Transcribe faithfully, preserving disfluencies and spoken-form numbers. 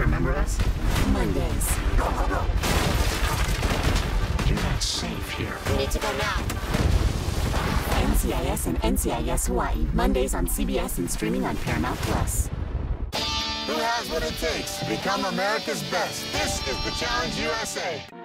remember us? Mondays. You're not safe here. We need to go now. N C I S and N C I S Hawaii. Mondays on C B S and streaming on Paramount Plus. Who has what it takes to become America's best? This is the Challenge U S A.